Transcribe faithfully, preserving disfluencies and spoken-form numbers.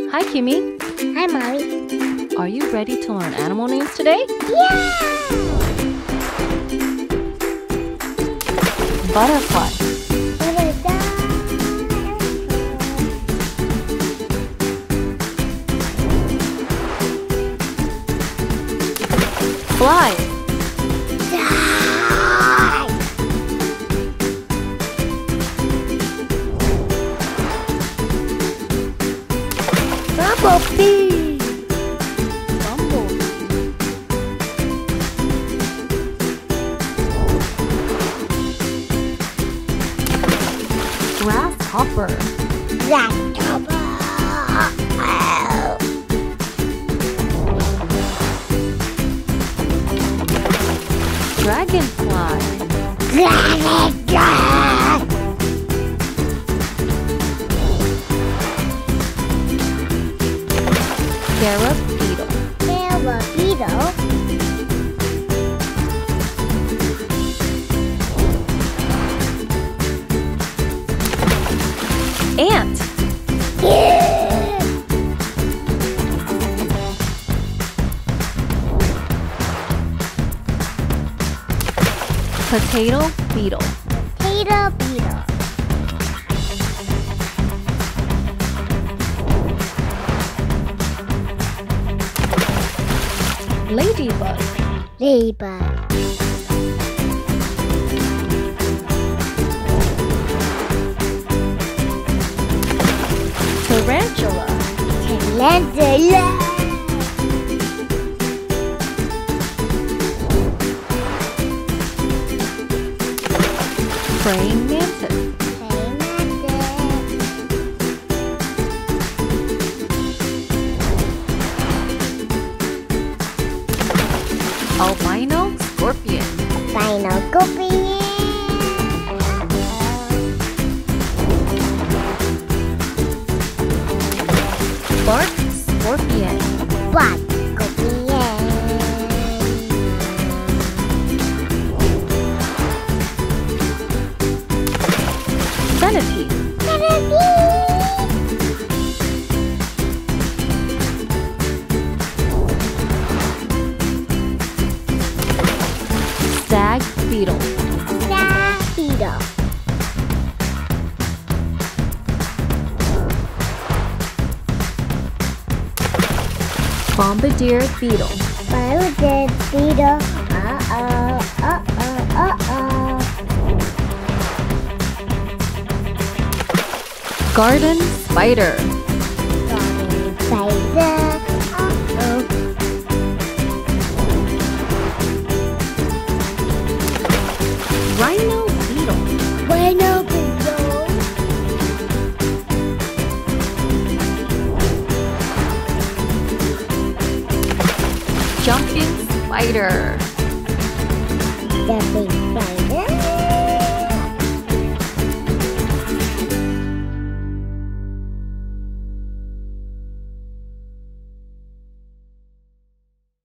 Hi, Kimmy. Hi, Mommy. Are you ready to learn animal names today? Yeah! Butterfly, fly, Bumblebee! Bumble, Grasshopper, Grasshopper! Dragonfly, Dragonfly! Scarab, Beetle, Scarab, Beetle. Ant, Yeah! Potato, Beetle, Potato, Beetle. Ladybug, Ladybug. Tarantula, Tarantula. praying mantis, Hey, Mantis. albino, scorpion, Rhino, Scorpion. bark, scorpion, Black Scorpion. centipede, stag, beetle, Beetle. bombardier, beetle, Bombardier, Beetle. Uh-oh, uh-oh, uh-oh. garden, spider, Garden spider. Uh-oh. rhino, beetle, Rhino, Beetle. jumping spider, Jumping spider.